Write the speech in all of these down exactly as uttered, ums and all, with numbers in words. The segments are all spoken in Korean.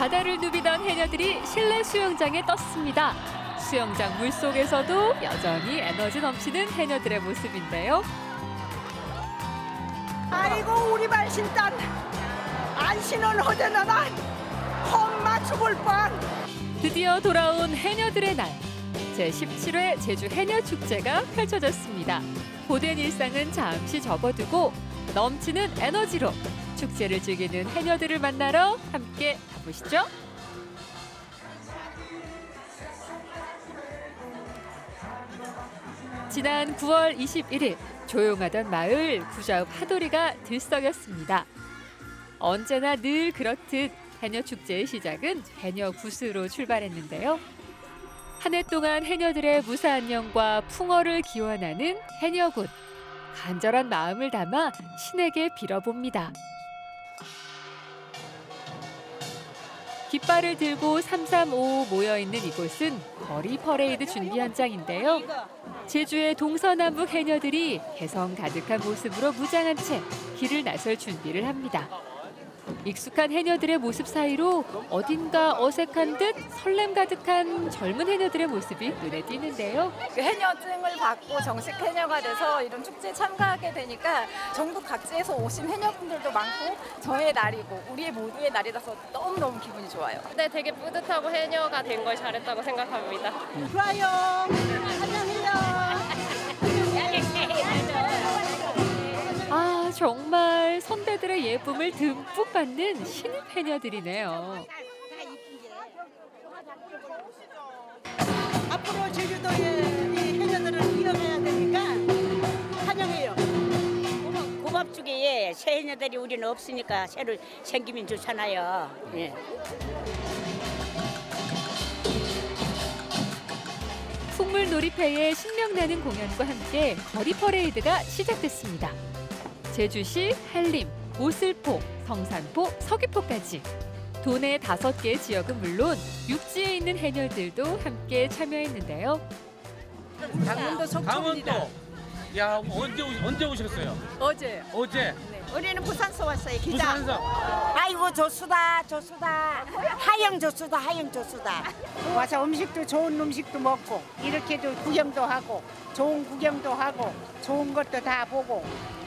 바다를 누비던 해녀들이 실내 수영장에 떴습니다. 수영장 물속에서도 여전히 에너지 넘치는 해녀들의 모습인데요. 아이고 우리 발신단 안 신은 허전하나 험마 죽을 뻔. 드디어 돌아온 해녀들의 날. 제십칠 회 제주 해녀축제가 펼쳐졌습니다. 고된 일상은 잠시 접어두고 넘치는 에너지로 축제를 즐기는 해녀들을 만나러 함께 가보시죠. 지난 구월 이십일일 조용하던 마을 구좌읍 하도리가 들썩였습니다. 언제나 늘 그렇듯 해녀축제의 시작은 해녀굿으로 출발했는데요. 한 해 동안 해녀들의 무사한 영과 풍어를 기원하는 해녀굿. 간절한 마음을 담아 신에게 빌어봅니다. 깃발을 들고 삼삼오오 모여있는 이곳은 거리 퍼레이드 준비 현장인데요. 제주의 동서남북 해녀들이 개성 가득한 모습으로 무장한 채 길을 나설 준비를 합니다. 익숙한 해녀들의 모습 사이로 어딘가 어색한 듯 설렘 가득한 젊은 해녀들의 모습이 눈에 띄는데요. 그 해녀증을 받고 정식 해녀가 돼서 이런 축제에 참가하게 되니까 전국 각지에서 오신 해녀분들도 많고 저의 날이고 우리 모두의 날이라서 너무너무 기분이 좋아요. 네, 되게 뿌듯하고 해녀가 된 걸 잘했다고 생각합니다. 좋아요. 안녕해요. 아, 정말 선배들의 예쁨을 듬뿍 받는 신입 해녀들이네요. 앞으로 제주도의 이 해녀들을 이어가야 되니까 환영해요. 고맙주기에 새 해녀들이 우리는 없으니까 새로 생기면 좋잖아요. 예. 풍물놀이패의 신명나는 공연과 함께 거리 퍼레이드가 시작됐습니다. 제주시, 한림, 오슬포, 성산포, 서귀포까지 도내 다섯 개 지역은 물론 육지에 있는 해녀들도 함께 참여했는데요. 강원도 속초입니다. 강원도. 야, 언제 오, 언제 오셨어요? 어제. 어제. 네. 우리는 부산서 왔어요. 기자. 부산서. 아이고 좋수다 좋수다 하영 좋수다 하영 좋수다. 와서 음식도 좋은 음식도 먹고 이렇게도 구경도 하고 좋은 구경도 하고 좋은 것도 다 보고.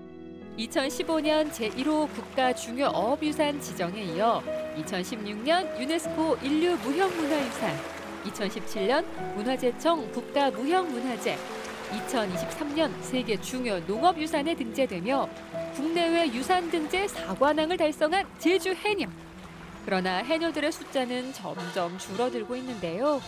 이천십오 년 제일 호 국가중요어업유산 지정에 이어 이천십육 년 유네스코 인류무형문화유산, 이천십칠 년 문화재청 국가무형문화재, 이천이십삼 년 세계 중요 농업유산에 등재되며 국내외 유산 등재 사 관왕을 달성한 제주 해녀. 그러나 해녀들의 숫자는 점점 줄어들고 있는데요.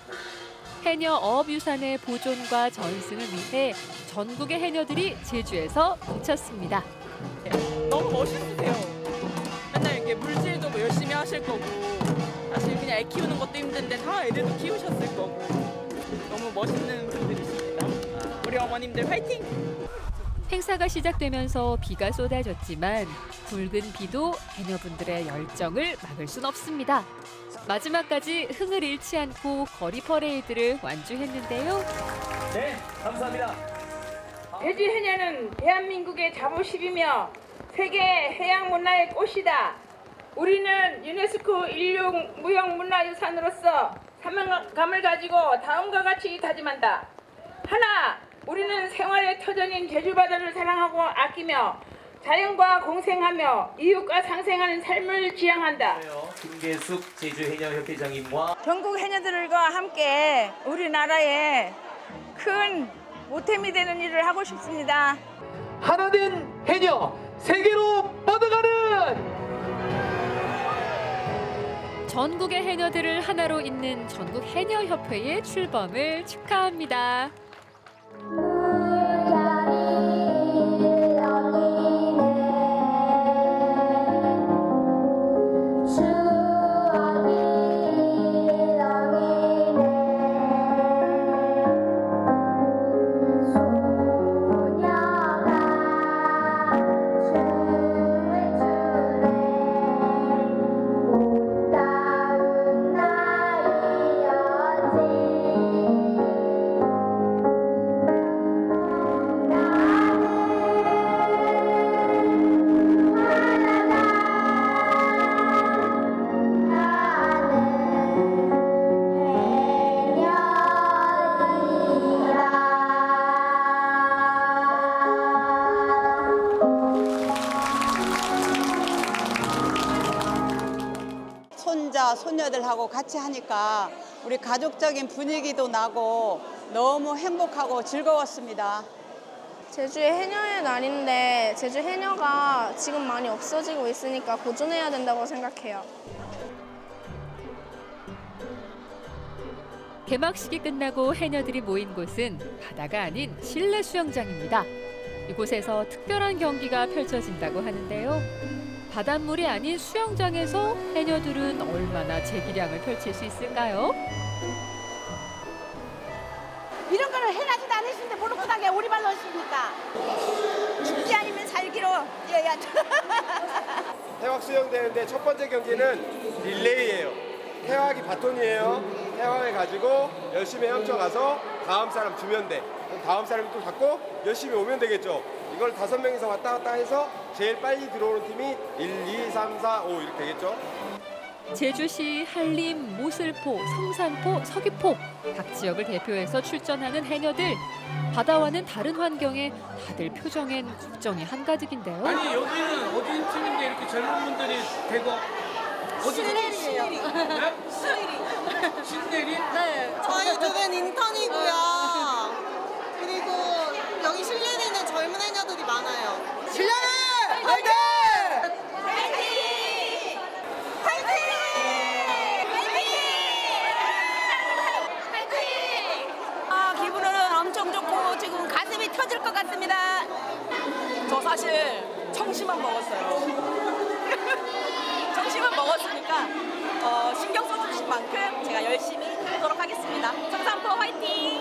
해녀 어업유산의 보존과 전승을 위해 전국의 해녀들이 제주에서 뭉쳤습니다. 너무 멋있으세요. 맨날 이렇게 물질도 뭐 열심히 하실 거고 사실 그냥 애 키우는 것도 힘든데 다 애들도 키우셨을 거고 너무 멋있는 분들이십니다. 우리 어머님들 화이팅! 행사가 시작되면서 비가 쏟아졌지만 붉은 비도 해녀분들의 열정을 막을 순 없습니다. 마지막까지 흥을 잃지 않고 거리 퍼레이드를 완주했는데요. 네, 감사합니다. 제주 해녀는 대한민국의 자부심이며 세계 해양 문화의 꽃이다. 우리는 유네스코 인류무형문화유산으로서 사명감을 가지고 다음과 같이 다짐한다. 하나, 우리는 생활의 터전인 제주바다를 사랑하고 아끼며 자연과 공생하며 이웃과 상생하는 삶을 지향한다. 김계숙 제주해녀협회장님과 전국 해녀들과 함께 우리나라에 큰 보탬이 되는 일을 하고 싶습니다. 하나된 해녀, 세계로 뻗어가는! 전국의 해녀들을 하나로 잇는 전국해녀협회의 출범을 축하합니다. 해녀들하고 같이 하니까 우리 가족적인 분위기도 나고 너무 행복하고 즐거웠습니다. 제주의 해녀의 날인데 제주 해녀가 지금 많이 없어지고 있으니까 보존해야 된다고 생각해요. 개막식이 끝나고 해녀들이 모인 곳은 바다가 아닌 실내 수영장입니다. 이곳에서 특별한 경기가 펼쳐진다고 하는데요. 바닷물이 아닌 수영장에서 해녀들은 얼마나 재기량을 펼칠 수 있을까요? 이런 거를 해나지도 않으신데 모르고 다게 우리 발로 오십니까? 죽지 아니면 살기로 뛰어야죠. 태확 수영대회인데 첫 번째 경기는 릴레이예요. 태확이 바톤이에요. 태확을 가지고 열심히 헤엄쳐가서 다음 사람 주면 돼. 다음 사람이 또 잡고 열심히 오면 되겠죠. 이걸 다섯 명이서 왔다 갔다 해서 제일 빨리 들어오는 팀이 일, 이, 삼, 사, 오 이렇게 되겠죠. 제주시, 한림, 모슬포, 성산포, 서귀포 각 지역을 대표해서 출전하는 해녀들. 바다와는 다른 환경에 다들 표정엔 걱정이 한가득인데요. 아니 여기는 어디 팀인데 이렇게 젊은 분들이 대거 어디 신내리예요. 네? 신내리. 신내리? 네, 저희 주변 인턴이고요. 그리고 여기 실내에 있는 젊은 해녀들이 많아요. 실내리! 화이팅! 화이팅! 화이팅! 화이팅! 아, 기분은 엄청 좋고 지금 가슴이 터질 것 같습니다. 저 사실 청심환 먹었어요. 청심환 먹었으니까 어, 신경 써주신 만큼 제가 열심히 하도록 하겠습니다. 성산포 화이팅!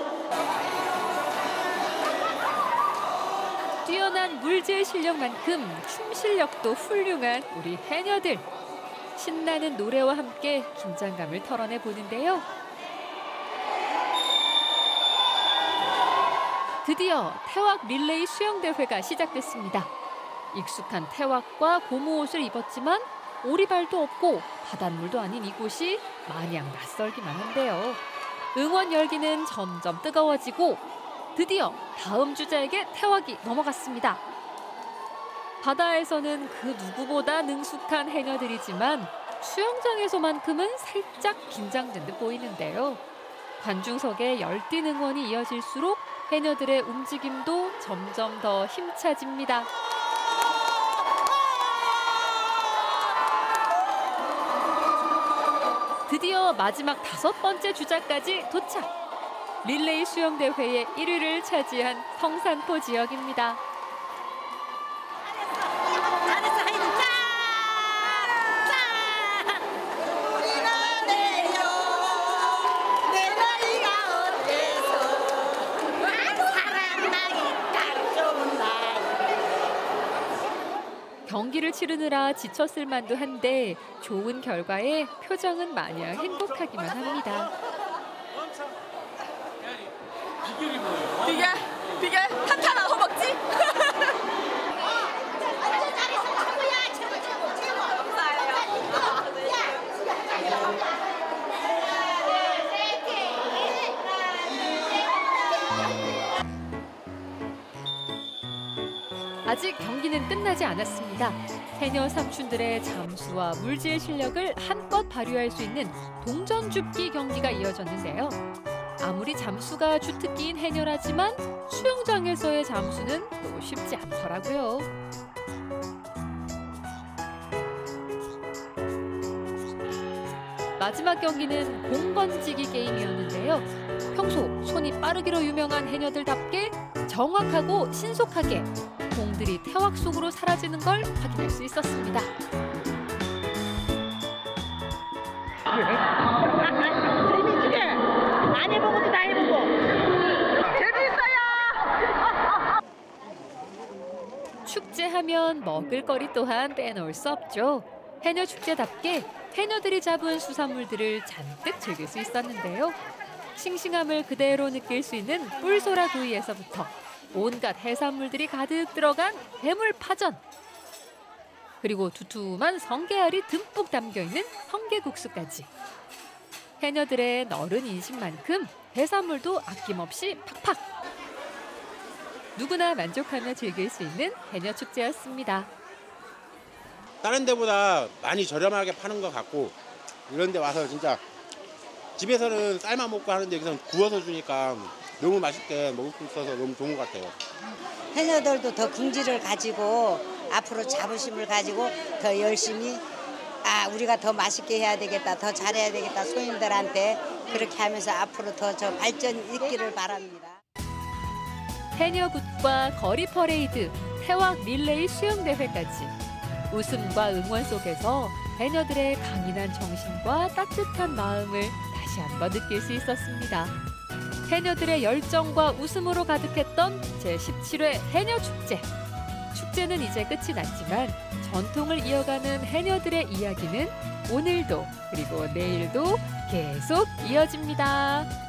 뛰어난 물질 실력만큼 춤 실력도 훌륭한 우리 해녀들. 신나는 노래와 함께 긴장감을 털어내 보는데요. 드디어 태확 릴레이 수영대회가 시작됐습니다. 익숙한 태확과 고무 옷을 입었지만 오리발도 없고 바닷물도 아닌 이곳이 마냥 낯설기만 한데요. 응원 열기는 점점 뜨거워지고 드디어 다음 주자에게 태확이 넘어갔습니다. 바다에서는 그 누구보다 능숙한 해녀들이지만 수영장에서만큼은 살짝 긴장된 듯 보이는데요. 관중석에 열띤 응원이 이어질수록 해녀들의 움직임도 점점 더 힘차집니다. 드디어 마지막 다섯 번째 주자까지 도착! 릴레이 수영대회의 일 위를 차지한 성산포 지역입니다. 경기를 치르느라 지쳤을 만도 한데 좋은 결과에 표정은 마냥 행복하기만 합니다. 비결이 뭐예요? 비결? 비결? 탄탄한 허벅지? 아직 경기는 끝나지 않았습니다. 해녀 삼촌들의 잠수와 물질 실력을 한껏 발휘할 수 있는 동전 줍기 경기가 이어졌는데요. 아무리 잠수가 주특기인 해녀라지만 수영장에서의 잠수는 또 쉽지 않더라고요. 마지막 경기는 공 던지기 게임이었는데요. 평소 손이 빠르기로 유명한 해녀들답게 정확하고 신속하게 공들이 태확 속으로 사라지는 걸 확인할 수 있었습니다. 재미지게 안 해보고도 다 해보고 재밌어요. 축제하면 먹을거리 또한 빼놓을 수 없죠. 해녀 축제답게 해녀들이 잡은 수산물들을 잔뜩 즐길 수 있었는데요. 싱싱함을 그대로 느낄 수 있는 뿔소라 구이에서부터 온갖 해산물들이 가득 들어간 해물파전. 그리고 두툼한 성게알이 듬뿍 담겨있는 성게국수까지. 해녀들의 너른 인심만큼 해산물도 아낌없이 팍팍. 누구나 만족하며 즐길 수 있는 해녀 축제였습니다. 다른 데보다 많이 저렴하게 파는 것 같고 이런 데 와서 진짜 집에서는 쌀만 먹고 하는데 여기서 구워서 주니까 너무 맛있게 먹을 수 있어서 너무 좋은 것 같아요. 해녀들도 더 긍지를 가지고 앞으로 자부심을 가지고 더 열심히 아 우리가 더 맛있게 해야 되겠다, 더 잘해야 되겠다 소인들한테 그렇게 하면서 앞으로 더 저 발전 있기를 바랍니다. 해녀굿과 거리 퍼레이드, 태학 릴레이 수영대회까지 웃음과 응원 속에서 해녀들의 강인한 정신과 따뜻한 마음을 다시 한번 느낄 수 있었습니다. 해녀들의 열정과 웃음으로 가득했던 제십칠 회 해녀축제. 축제는 이제 끝이 났지만 전통을 이어가는 해녀들의 이야기는 오늘도 그리고 내일도 계속 이어집니다.